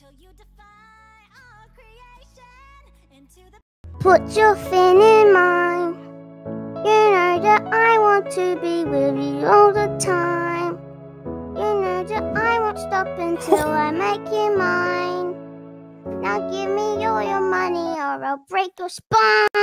Put your fin in mine. You know that I want to be with you all the time. You know that I won't stop until I make you mine. Now give me all your money or I'll break your spine.